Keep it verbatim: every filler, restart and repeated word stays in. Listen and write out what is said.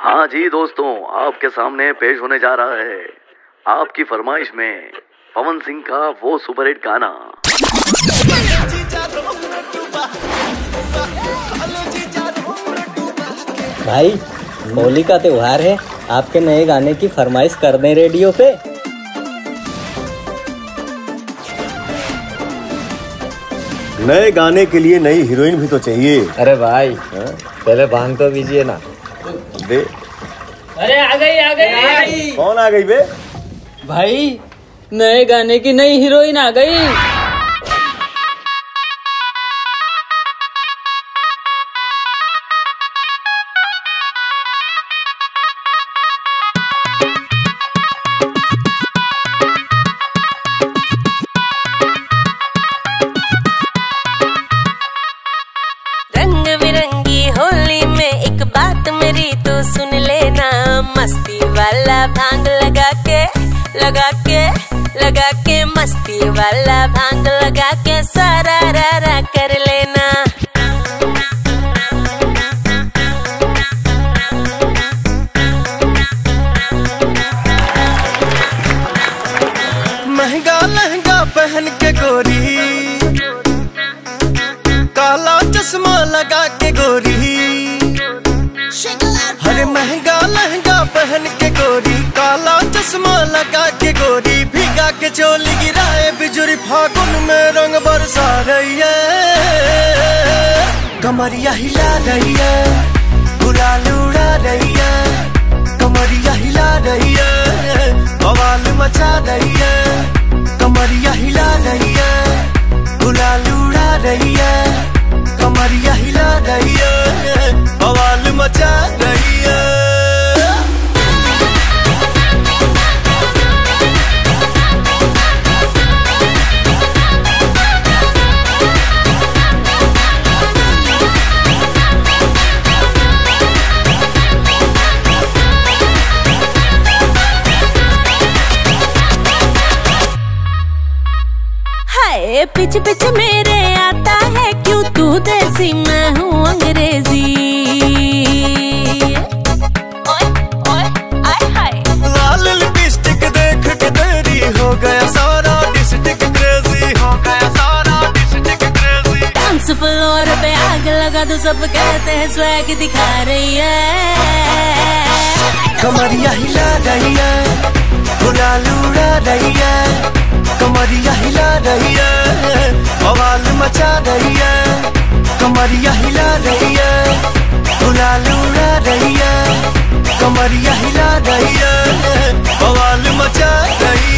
हाँ जी दोस्तों, आपके सामने पेश होने जा रहा है आपकी फरमाइश में पवन सिंह का वो सुपरहिट गाना। भाई होली का त्योहार है, आपके नए गाने की फरमाइश कर दें रेडियो पे। नए गाने के लिए नई हीरोइन भी तो चाहिए। अरे भाई हा? पहले भांग तो पीजिए ना। दे। अरे आ गई आ गई, आ गई। कौन आ गई बे? भाई नए गाने की नई हीरोइन आ गई। रंग बिरंगी होली में एक बात मेरी तो सुन लेना, मस्ती वाला भांग लगा के लगा के लगा के मस्ती वाला भांग लगा के सारा रा रा कर लेना। महंगा लहंगा पहन के गोरी, काला चश्मा लगा के गोरी, हरे महंगा लहंगा पहन के गोरी, काला चश्मा लगा के गोरी, भीगा के चोली गिराए बिजुरी, फागुन में रंग बरसा रही है, कमरिया हिला रही है, गुलाल उड़ा रही है, कमरिया हिला रही है, बवाल मचा रही है, कमरिया हिला रही है, गुलाल उड़ा रही है, कमरिया हिला रही है, बवाल मचा रही है। हाय पिछ पिछ मेरे आता है क्यों तू देसी मैं हूँ अंग्रेजी। ओए ओए आय हाय लाल लिपस्टिक देख के तेरी हो गया सारा डिस्ट्रिक्ट क्रेजी, हो गया सारा डिस्ट्रिक्ट क्रेजी। डांस फ्लोर पे आग लगा दो, सब कहते हैं स्वैग दिखा रही है, कमरिया हिला रही है, गुलाल उड़ा रही है, कमरिया हिला रही है, बवाल मचा रही है, कमरिया हिला रही है, गुलाल उड़ा रही है, कमरिया हिला रही है, बवाल मचा रही है।